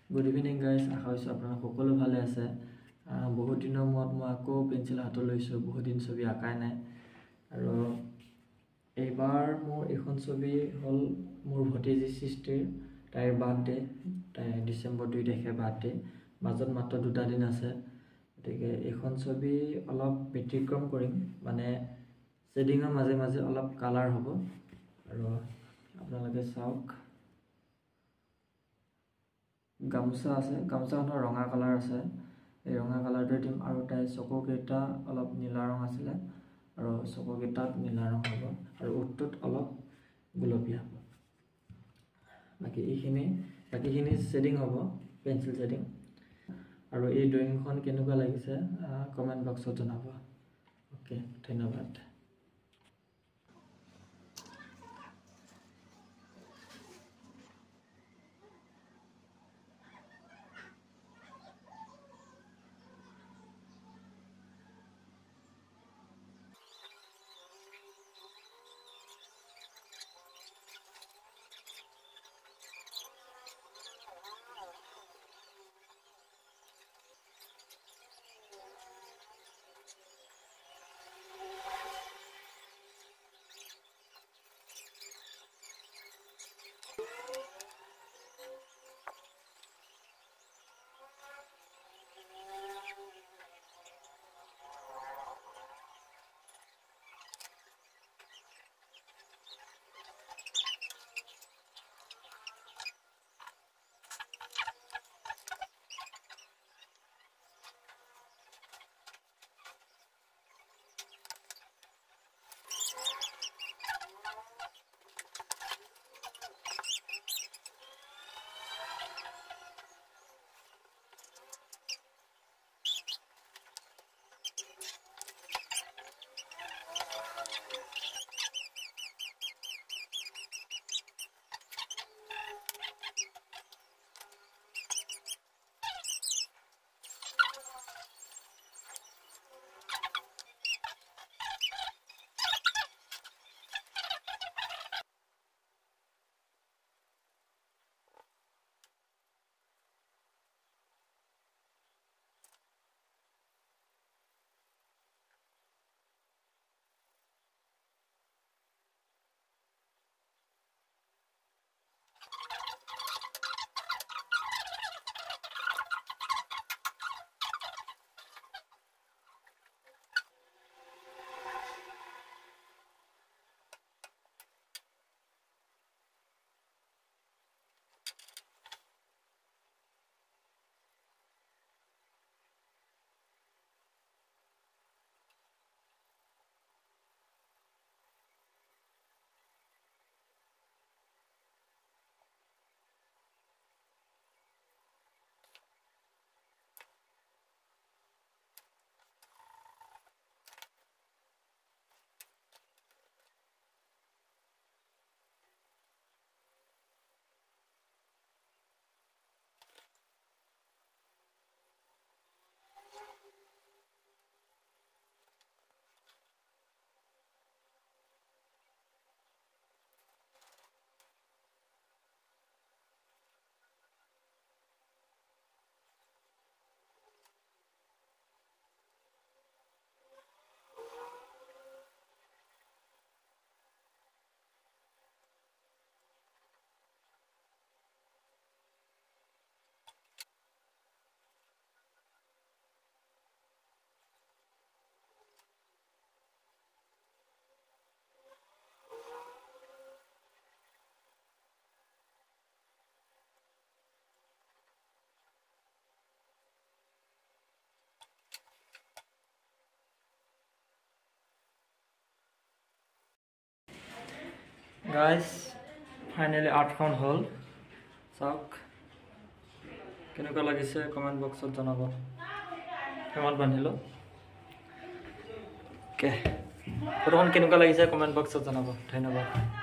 Good evening guys, আশা কৰিছোঁ আপোনালোক সকলো ভালে আছে। বহুত দিনৰ মূৰত মই আকৌ পেঞ্চিল হাতত লৈছোঁ। বহুত দিন ছবি আঁকাই নাই আৰু এইবাৰ মোৰ এইখন ছবি হ'ল মোৰ ভতিজী সৃষ্টিৰ, তাইৰ বাৰ্থডে। তাই ডিচেম্বৰ 2 তাৰিখে বাৰ্থডে, মাজত মাত্ৰ 2টা দিন আছে। গতিকে এইখন ছবি অলপ ব্যতিক্ৰম কৰিম, মানে শ্বেডিঙৰ মাজে মাজে অলপ কালাৰ হ'ব আৰু আপোনালোকে চাওক। গামোচা আছে, গামোচাখনৰ ৰঙা কালাৰ আছে, এই ৰঙা কালাৰটোৱে দিম। আৰু তাইৰ চকুকেইটা অলপ নীলা ৰং আছিলে আৰু চকুকেইটাত নীলা ৰং হ'ব আৰু ওঠটোত অলপ গুলপীয়া হ'ব। বাকীখিনি শ্বেডিং হ'ব, পেঞ্চিল শ্বেডিং। আৰু এই ড্ৰয়িংখন কেনেকুৱা লাগিছে কমেণ্ট বক্সত জনাব। অ'কে, ধন্যবাদ। গাইজ, ফাইনেলি আৰ্টখন হ'ল। চাওক কেনেকুৱা লাগিছে, কমেণ্ট বক্সত জনাব। ফ্ৰেমত বান্ধিলোঁ। অ'কে, ফটোখন কেনেকুৱা লাগিছে কমেণ্ট বক্সত জনাব। ধন্যবাদ।